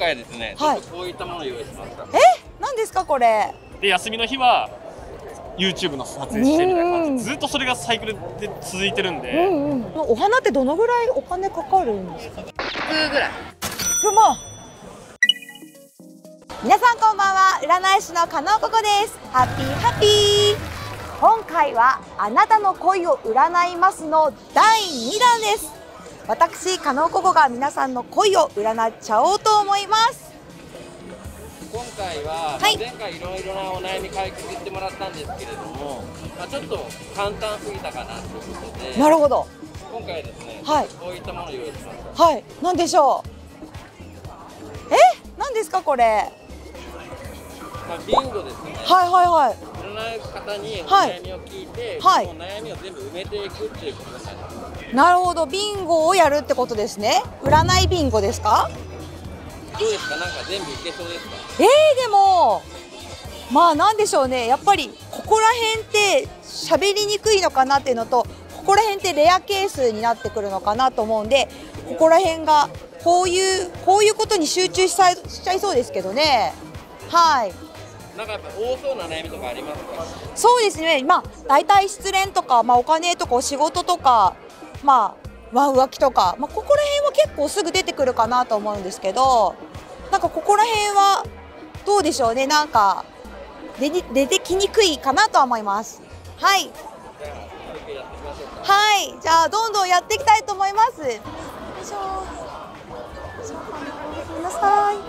回ですね、 はい、 ちょっとこういったものを用意しました。 何ですかこれ。 で、休みの日は YouTube の撮影してみたいな感じで、ずっとそれがサイクルで続いてるんで。 お花ってどのぐらいお金かかるんですか。 100ぐらい。 皆さんこんばんは、占い師の加納ここです。ハッピーハッピー。今回はあなたの恋を占いますの第2弾です。私加納ここが皆さんの恋を占っちゃおうと思います。 今回は、前回いろいろなお悩み解決してもらったんですけれども、ちょっと簡単すぎたかなということで。 なるほど。 今回ですね、こういったものを用意しました。 はい、何でしょう。何ですかこれ。 ビンゴですね。 はいはいはい。 占う方にお悩みを聞いて、その悩みを全部埋めていくっていうことですね。 なるほど、ビンゴをやるってことですね。占いビンゴですか。 どうですか、なんか全部いけそうですか。 でもまあなんでしょうね、やっぱりここら辺って喋りにくいのかなっていうのと、ここら辺ってレアケースになってくるのかなと思うんで、ここら辺がこういうことに集中しちゃいそうですけどね。はい。 なんかやっぱ多そうな悩みとかありますか。 そうですね。大体失恋とか、お金とかお仕事とか、浮気とか、ここら辺は結構すぐ出てくるかなと思うんですけど、なんかここら辺はどうでしょうね。なんか出てきにくいかなとは思います。はい。はい。じゃあどんどんやっていきたいと思います。よいしょ。ごめんなさい。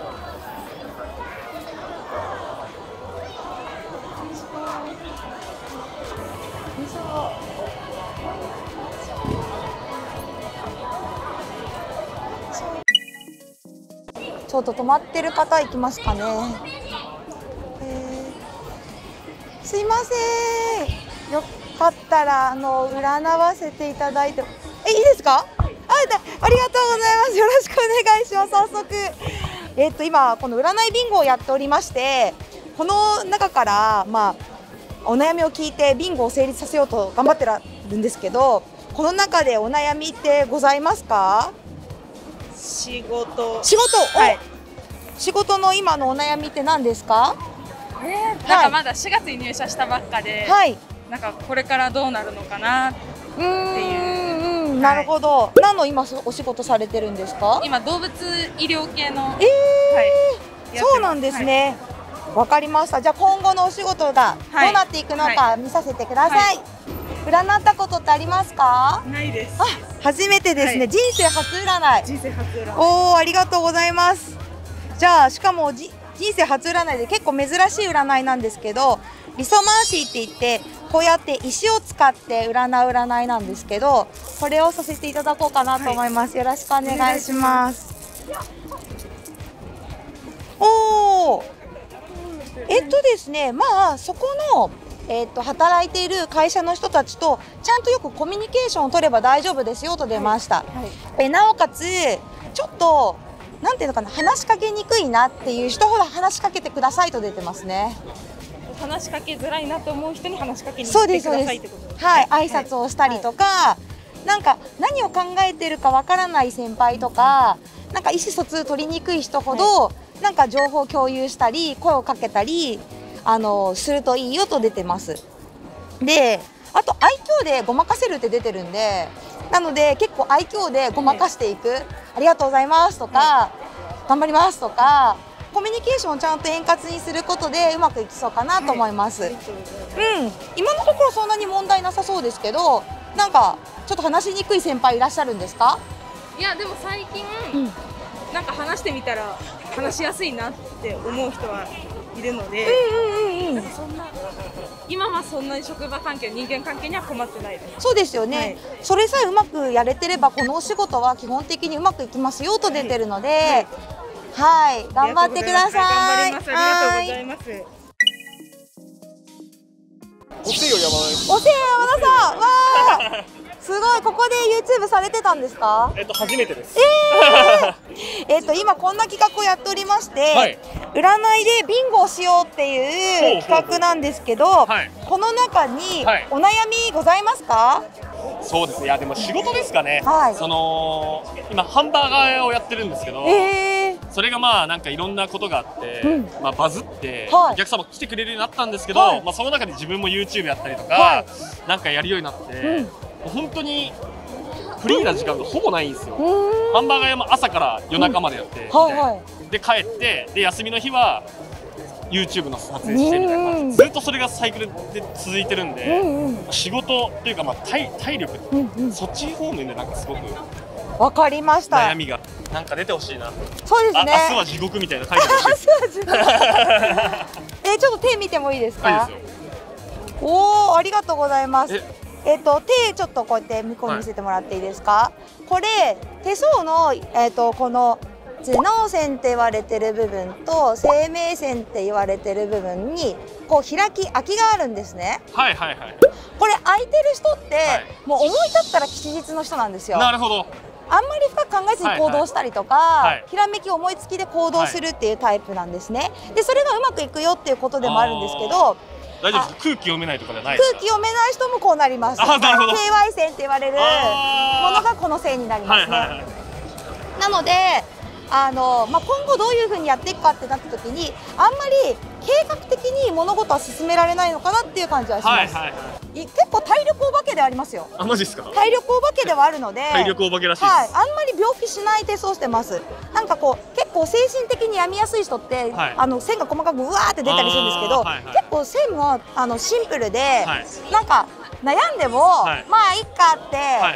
ちょっと止まってる方行きますかね。すいません。よかったら占わせていただいていいですか。ありがとうございます。よろしくお願いします。早速今この占いビンゴをやっておりまして、この中からお悩みを聞いてビンゴを成立させようと頑張ってるんですけど、この中でお悩みってございますか。仕事、はい、仕事の今のお悩みって何ですか。 なんかまだ4月に入社したばっかで、なんかこれからどうなるのかなっていう。 なるほど。何の今お仕事されてるんですか。 今動物医療系の。 そうなんですね。わかりました。じゃあ今後のお仕事がどうなっていくのか見させてください。占ったことってありますか。 ないです。 初めてですね。人生初占い。 人生初占い。 おお、ありがとうございます。じゃあしかも人生初占いで結構珍しい占いなんですけど、リソマーシーって言ってこうやって石を使って占う占いなんですけど、これをさせていただこうかなと思います。よろしくお願いします。おお。ですね、そこの働いている会社の人たちとちゃんとよくコミュニケーションを取れば大丈夫ですよと出ました。なおかつちょっとなんていうのかな、話しかけにくいなっていう人ほど話しかけてくださいと出てますね。 話しかけづらいなと思う人に話しかけに来てくださいってことですね。 はい、挨拶をしたりとか、なんか何を考えてるかわからない先輩とか、なんか意思疎通取りにくい人ほど、なんか情報共有したり声をかけたりするといいよと出てます。で、あと愛嬌でごまかせるって出てるんで、なので結構愛嬌でごまかしていく、ありがとうございますとか、頑張りますとか、コミュニケーションをちゃんと円滑にすることでうまくいきそうかなと思います。今のところそんなに問題なさそうですけど、なんかちょっと話しにくい先輩いらっしゃるんですか。 いやでも最近、なんか話してみたら話しやすいなって思う人はいるので、今はそんなに職場関係、人間関係には困ってないです。 そうですよね、それさえうまくやれてればこのお仕事は基本的にうまくいきますよと出てるので、頑張ってください。 頑張ります。ありがとうございます。 おせよ山田です。 おせよ山田さん、わーすごい。ここで YouTube されてたんですか。 初めてです。 今こんな企画をやっておりまして、占いでビンゴをしようっていう企画なんですけど、この中にお悩みございますか。 そうですね。いやでも仕事ですかね。 はい、 今ハンバーガー屋をやってるんですけど、 それがまあなんかいろんなことがあって、まあバズって、 はいお客様来てくれるようになったんですけど、 はいまあその中で自分も YouTube やったりとか、 はいなんかやるようになって、本当にフリーな時間がほぼないんですよ。ハンバーガー屋も朝から夜中までやって、 はいはい。 で帰ってで休みの日は YouTube の撮影してみたいな感じ、ずっとそれがサイクルで続いてるんで、仕事っていうかまあ体力、そっち方面でなんかすごくわかりました。 悩みがなんか出てほしいな。 そうですね。 明日は地獄みたいな書いてほしいです。 ちょっと手見てもいいですか。 はいですよ。 おお、ありがとうございます。手ちょっとこうやって向こうに見せてもらっていいですか。これ手相のこの頭脳線って言われてる部分と生命線って言われてる部分にこう空きがあるんですね。 はいはいはい。 これ空いてる人って、もう思い立ったら吉日の人なんですよ。 なるほど。 あんまり深く考えずに行動したりとか、 はいはい、 ひらめき思いつきで行動するっていうタイプなんですね。でそれがうまくいくよっていうことでもあるんですけど、 大丈夫ですか。空気読めないとかじゃないですか。 空気読めない人もこうなります。 あ、なるほど。 KY 線って言われるものがこの線になりますね。なのでまあ、今後どういうふうにやっていくかってなった時にあんまり計画的に物事は進められないのかなっていう感じはします。結構体力お化けではありますよ。 あ、マジですか。 体力お化けではあるので体力お化けらしいです。 はい、あんまり病気しない手相してます。なんかこう結構精神的に病みやすい人って、線が細かくうわーって出たりするんですけど、結構線もシンプルで、なんか悩んでも、まあいっかって、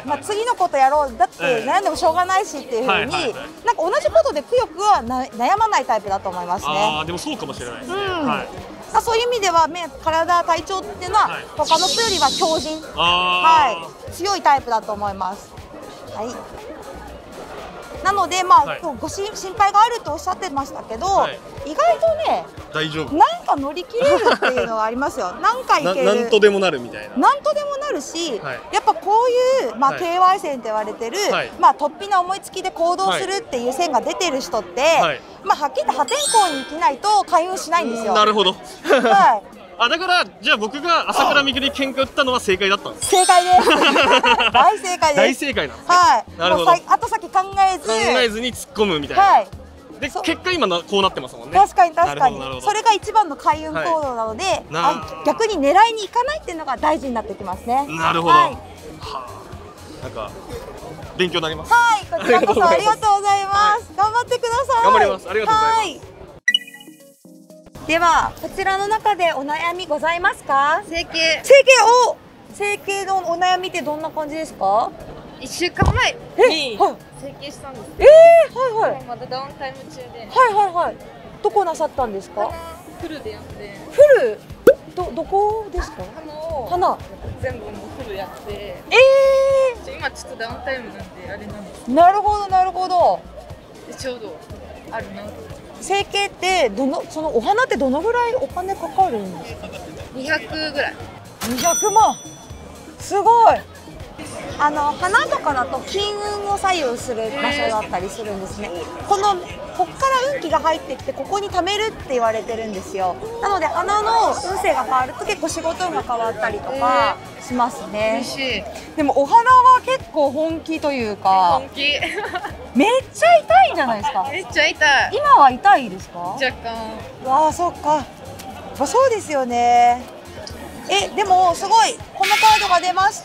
まあ次のことやろうだって悩んでもしょうがないしっていう風に、なんか同じことでくよくは悩まないタイプだと思いますね。 ああ、でもそうかもしれないですね。 そういう意味では体体調っていうのは他の人よりは強靭、強いタイプだと思います。はい。なのでまあ、ご心配があるとおっしゃってましたけど、意外とね、 大丈夫。 なんか乗り切れるっていうのがありますよ。なんかいける。 なんとでもなるみたいな。 なんとでもなるし、やっぱこういうまあ KY 線って言われてる、まあ突飛な思いつきで行動するっていう線が出てる人って、まあはっきり言って破天荒に生きないと開運しないんですよ。 なるほど。 はい。 あ、だからじゃあ僕が朝倉未来に喧嘩売ったのは正解だったんです。 正解です。大正解です。 大正解なんですね。 はい。 なるほど。 後先考えずに突っ込むみたいな。はい。で結果今こうなってますもんね。 確かに確かに。それが一番の開運行動なので、逆に狙いに行かないっていうのが大事になってきますね。 なるほど。はあ。なんか勉強になります。 はい。こちらこそありがとうございます。頑張ってください。 頑張ります。ありがとうございます。 ではこちらの中でお悩みございますか？ 整形のお悩みってどんな感じですか ？1週間前に整形したんです。 はいはい。 まだダウンタイム中で。 はいはいはい。どこなさったんですか？ フルでやって。 フル？どこですか？鼻。 全部もうフルやって。今ちょっとダウンタイムなんであれなんです。 なるほどなるほど。 ちょうどあるな。 整形ってそのお花ってどのぐらいお金かかるんですか ？200ぐらい。 200万。すごい。花とかだと金運を左右する場所だったりするんですね。こっから運気が入ってきてここに貯めるって言われてるんですよ。なので花の運勢が変わると結構仕事運が変わったりとかしますね。 嬉しい。 でもお花は結構本気というか。 本気。 めっちゃ痛いんじゃないですか。 めっちゃ痛い。 今は痛いですか？ 若干。 わあ、そっか。そうですよね。でもすごいこのカードが出ました。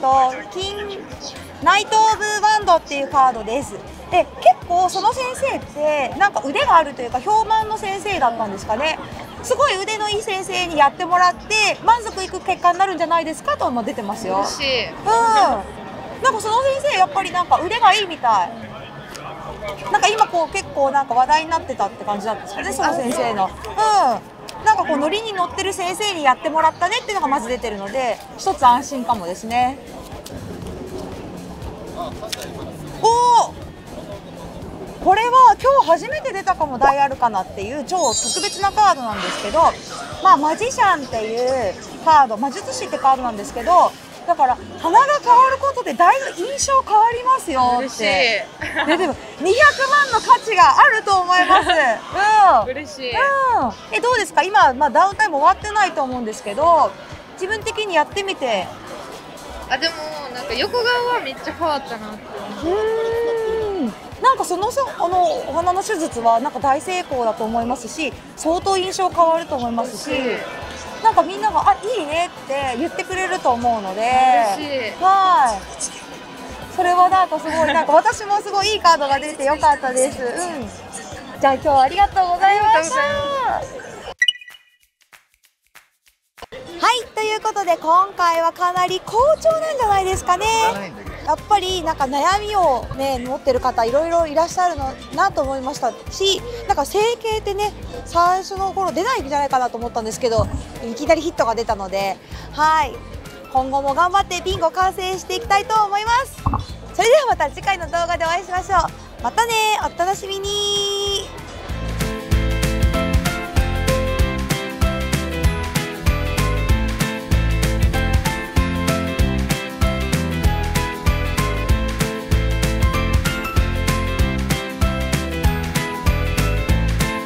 ナイト・オブ・ワンドっていうカードです。で結構その先生ってなんか腕があるというか評判の先生だったんですかね。すごい腕のいい先生にやってもらって満足いく結果になるんじゃないですかとも出てますよ。 嬉しい。 なんかその先生やっぱりなんか腕がいいみたい。なんか今こう結構なんか話題になってたって感じなんですかね、その先生の。なんかこうノリに乗ってる先生にやってもらったねっていうのがまず出てるので一つ安心かもですね。これは今日初めて出たかも大アルカナっていう超特別なカードなんですけど、まあマジシャンっていうカード、魔術師ってカードなんですけど、だから花が変わることでだいぶ印象変わりますよって。 嬉しい。 でも200万の価値があると思います。 嬉しい。 どうですか今、ダウンタイム終わってないと思うんですけど、自分的にやってみて。 でもなんか横顔はめっちゃ変わったなって思う。 なんかお鼻の手術はなんか大成功だと思いますし、相当印象変わると思いますし、なんかみんなが「あ、いいね」って言ってくれると思うので、はい、それはなんかすごい、なんか私もすごいいいカードが出てよかったです。じゃあ今日はありがとうございました。はい、ということで今回はかなり好調なんじゃないですかね。やっぱりなんか悩みをね持ってる方いろいろいらっしゃるのなと思いましたし、なんか整形ってね最初の頃出ないんじゃないかなと思ったんですけど、いきなりヒットが出たので、はい、今後も頑張ってビンゴ完成していきたいと思います。それではまた次回の動画でお会いしましょう。またね、お楽しみに。